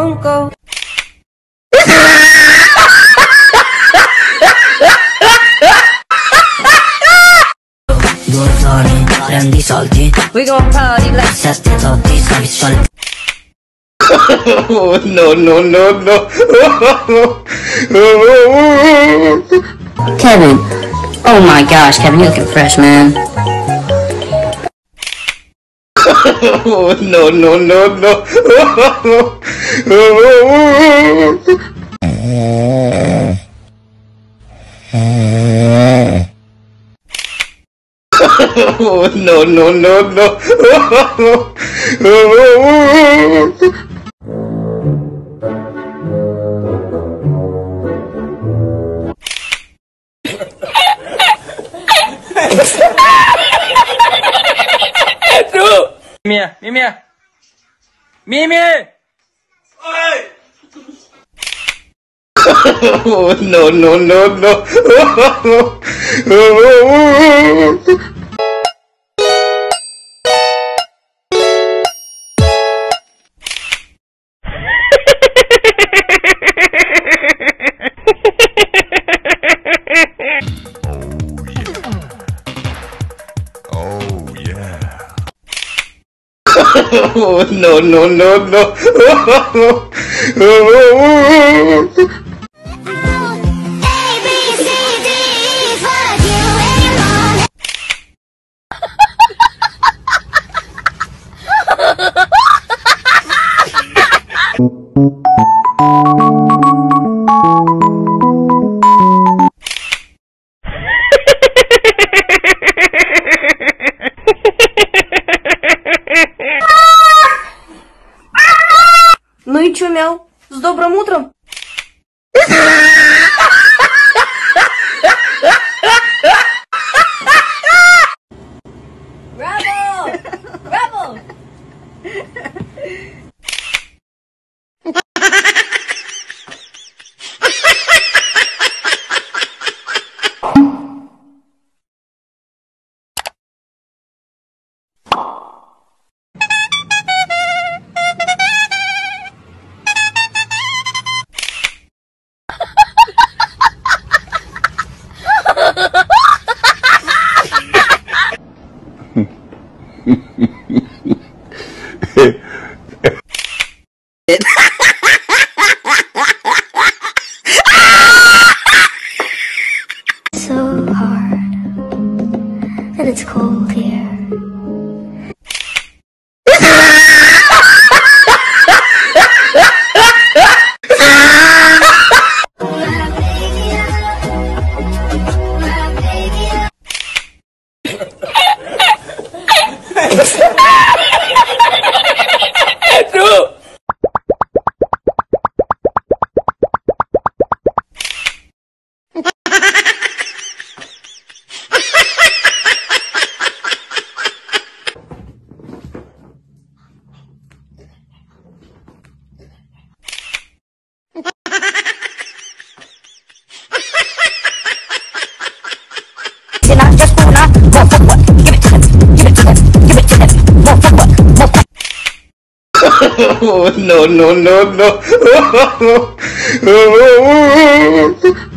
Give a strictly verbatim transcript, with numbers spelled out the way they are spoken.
won't go. Due prendi soldi. We gon' party like Sette totti, stavi soldi. Oh, no, no, no, no. Kevin. Oh my gosh, Kevin, you're looking fresh, man. Oh, no, no, no, no. Oh, no, no, no, no. Mimi, Mimi, Mimi. Oh, no, no, no, no. Oh, no, no, no, no. Ну и чё, мяу? С добрым утром? Rebel! Rebel! So hard that it's cold here. Oh, no, no, no, no.